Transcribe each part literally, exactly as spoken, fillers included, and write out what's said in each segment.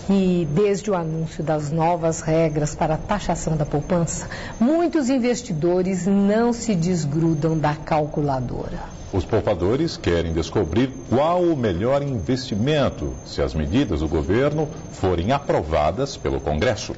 E desde o anúncio das novas regras para a taxação da poupança, muitos investidores não se desgrudam da calculadora. Os poupadores querem descobrir qual o melhor investimento se as medidas do governo forem aprovadas pelo Congresso.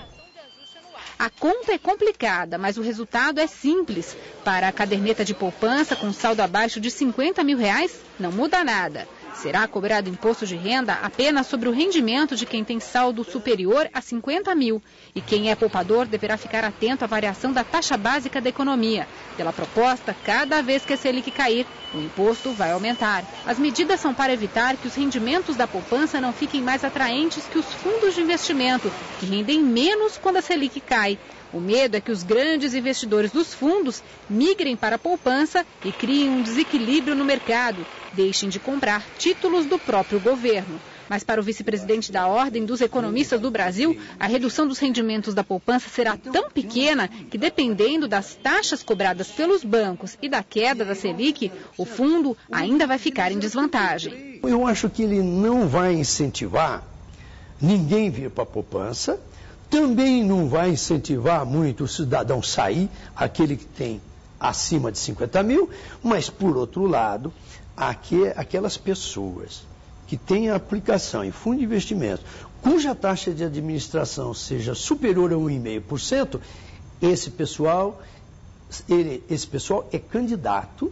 A conta é complicada, mas o resultado é simples. Para a caderneta de poupança com saldo abaixo de cinquenta mil reais, não muda nada. Será cobrado imposto de renda apenas sobre o rendimento de quem tem saldo superior a cinquenta mil. E quem é poupador deverá ficar atento à variação da taxa básica da economia. Pela proposta, cada vez que a Selic cair, o imposto vai aumentar. As medidas são para evitar que os rendimentos da poupança não fiquem mais atraentes que os fundos de investimento, que rendem menos quando a Selic cai. O medo é que os grandes investidores dos fundos migrem para a poupança e criem um desequilíbrio no mercado, deixem de comprar títulos do próprio governo. Mas para o vice-presidente da Ordem dos Economistas do Brasil, a redução dos rendimentos da poupança será tão pequena que, dependendo das taxas cobradas pelos bancos e da queda da Selic, o fundo ainda vai ficar em desvantagem. Eu acho que ele não vai incentivar ninguém vir para a poupança. Também não vai incentivar muito o cidadão sair, aquele que tem acima de cinquenta mil, mas, por outro lado, aqui, aquelas pessoas que têm a aplicação em fundo de investimento, cuja taxa de administração seja superior a um vírgula cinco por cento, esse pessoal, ele, esse pessoal é candidato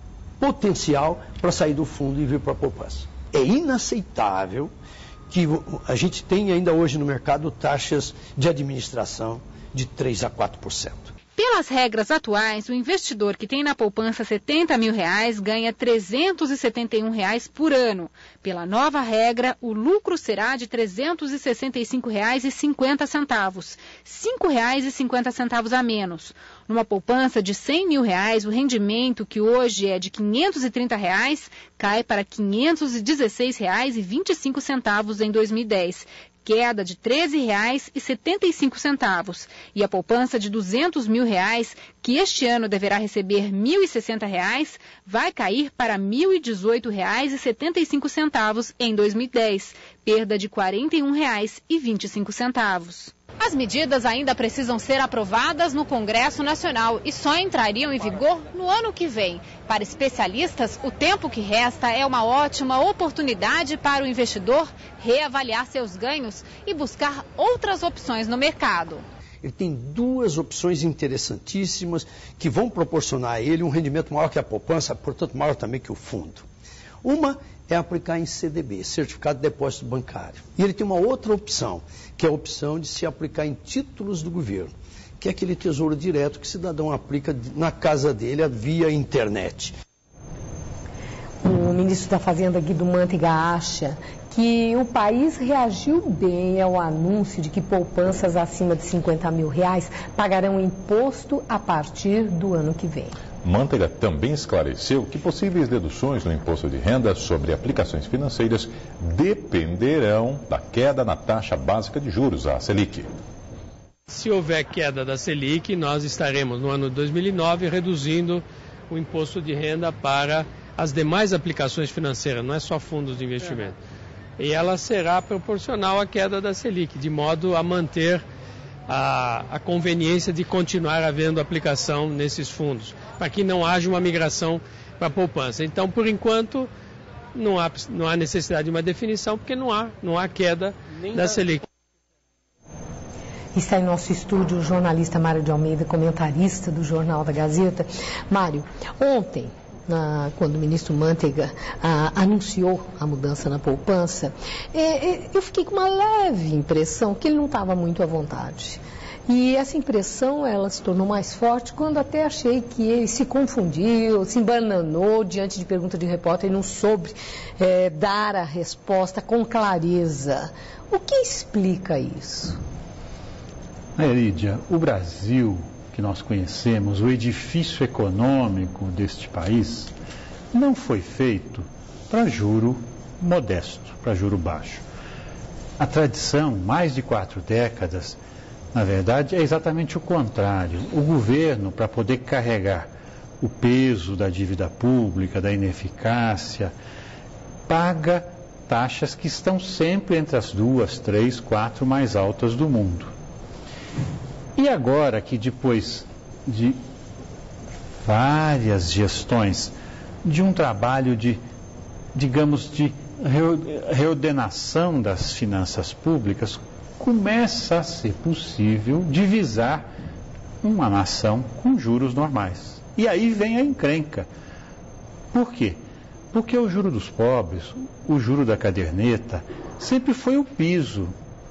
potencial para sair do fundo e vir para a poupança. É inaceitável que a gente tem ainda hoje no mercado taxas de administração de três a quatro por cento. Pelas regras atuais, o investidor que tem na poupança setenta mil reais ganha trezentos e setenta e um reais por ano. Pela nova regra, o lucro será de trezentos e sessenta e cinco reais e cinquenta centavos, cinco reais e cinquenta centavos a menos. Numa poupança de cem mil reais, o rendimento, que hoje é de quinhentos e trinta reais, cai para quinhentos e dezesseis reais e vinte e cinco centavos em dois mil e dez. Queda de treze reais e setenta e cinco centavos. E a poupança de duzentos mil reais, que este ano deverá receber mil e sessenta reais, vai cair para mil e dezoito reais e setenta e cinco centavos em dois mil e dez, perda de quarenta e um reais e vinte e cinco centavos. As medidas ainda precisam ser aprovadas no Congresso Nacional e só entrariam em vigor no ano que vem. Para especialistas, o tempo que resta é uma ótima oportunidade para o investidor reavaliar seus ganhos e buscar outras opções no mercado. Ele tem duas opções interessantíssimas que vão proporcionar a ele um rendimento maior que a poupança, portanto maior também que o fundo. Uma é aplicar em C D B, Certificado de Depósito Bancário. E ele tem uma outra opção, que é a opção de se aplicar em títulos do governo, que é aquele tesouro direto que o cidadão aplica na casa dele via internet. O ministro da Fazenda, Guido Mantega, acha que o país reagiu bem ao anúncio de que poupanças acima de cinquenta mil reais pagarão imposto a partir do ano que vem. Mantega também esclareceu que possíveis deduções no imposto de renda sobre aplicações financeiras dependerão da queda na taxa básica de juros, a Selic. Se houver queda da Selic, nós estaremos no ano de dois mil e nove reduzindo o imposto de renda para as demais aplicações financeiras, não é só fundos de investimento. E ela será proporcional à queda da Selic, de modo a manter a, a conveniência de continuar havendo aplicação nesses fundos, para que não haja uma migração para a poupança. Então, por enquanto, não há, não há necessidade de uma definição, porque não há, não há queda Nem da Selic. Está em nosso estúdio o jornalista Mário de Almeida, comentarista do Jornal da Gazeta. Mário, ontem, na, quando o ministro Mantega ah, anunciou a mudança na poupança, é, é, eu fiquei com uma leve impressão que ele não estava muito à vontade. E essa impressão, ela se tornou mais forte quando até achei que ele se confundiu, se embananou diante de pergunta de repórter e não soube é, dar a resposta com clareza. O que explica isso? Lídia, o Brasil que nós conhecemos, o edifício econômico deste país, não foi feito para juro modesto, para juro baixo. A tradição, mais de quatro décadas, na verdade, é exatamente o contrário. O governo, para poder carregar o peso da dívida pública, da ineficácia, paga taxas que estão sempre entre as duas, três, quatro mais altas do mundo. E agora que depois de várias gestões, de um trabalho de, digamos, de reordenação das finanças públicas, começa a ser possível divisar uma nação com juros normais. E aí vem a encrenca. Por quê? Porque o juro dos pobres, o juro da caderneta, sempre foi o piso.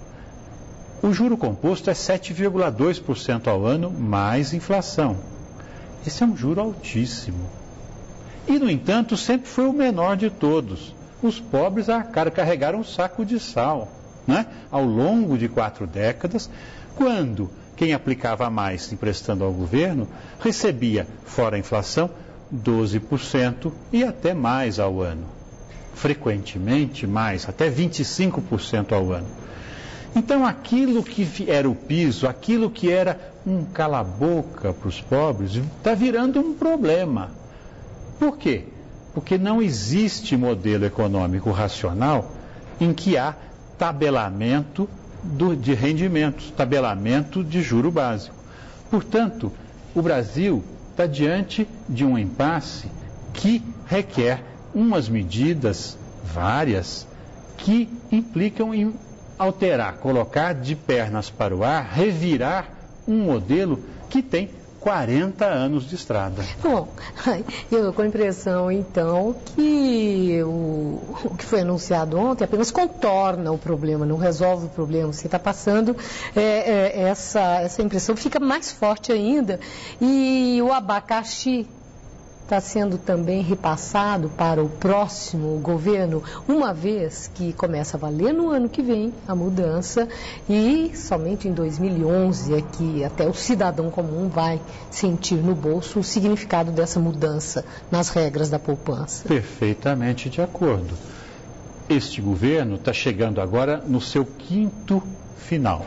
O juro composto é sete vírgula dois por cento ao ano, mais inflação. Esse é um juro altíssimo. E, no entanto, sempre foi o menor de todos. Os pobres carregaram um saco de sal, né? Ao longo de quatro décadas, quando quem aplicava mais emprestando ao governo recebia, fora a inflação, doze por cento e até mais ao ano. Frequentemente mais, até vinte e cinco por cento ao ano. Então aquilo que era o piso, aquilo que era um cala-boca para os pobres, está virando um problema. Por quê? Porque não existe modelo econômico racional em que há tabelamento do, de rendimentos, tabelamento de juro básico. Portanto, o Brasil está diante de um impasse que requer umas medidas, várias, que implicam em alterar, colocar de pernas para o ar, revirar um modelo que tem quarenta anos de estrada. Bom, eu estou com a impressão, então, que o, o que foi anunciado ontem apenas contorna o problema, não resolve o problema. Você está passando é, é, essa, essa impressão, fica mais forte ainda. E o abacaxi está sendo também repassado para o próximo governo, uma vez que começa a valer no ano que vem a mudança e somente em dois mil e onze é que até o cidadão comum vai sentir no bolso o significado dessa mudança nas regras da poupança. Perfeitamente de acordo. Este governo está chegando agora no seu quinto final.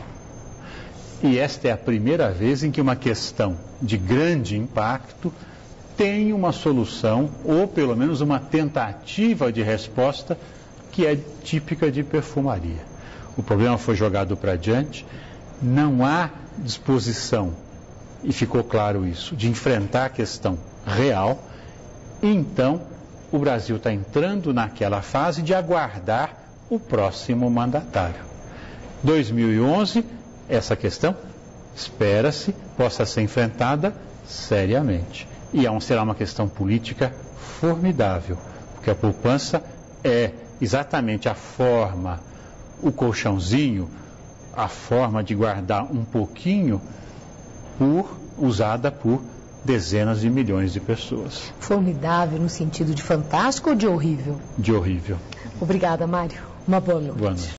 E esta é a primeira vez em que uma questão de grande impacto tem uma solução, ou pelo menos uma tentativa de resposta, que é típica de perfumaria. O problema foi jogado para diante, não há disposição, e ficou claro isso, de enfrentar a questão real, e então o Brasil está entrando naquela fase de aguardar o próximo mandatário. dois mil e onze, essa questão, espera-se, possa ser enfrentada seriamente. E será uma questão política formidável, porque a poupança é exatamente a forma, o colchãozinho, a forma de guardar um pouquinho por, usada por dezenas de milhões de pessoas. Formidável no sentido de fantástico ou de horrível? De horrível. Obrigada, Mário. Uma boa noite. Boa noite.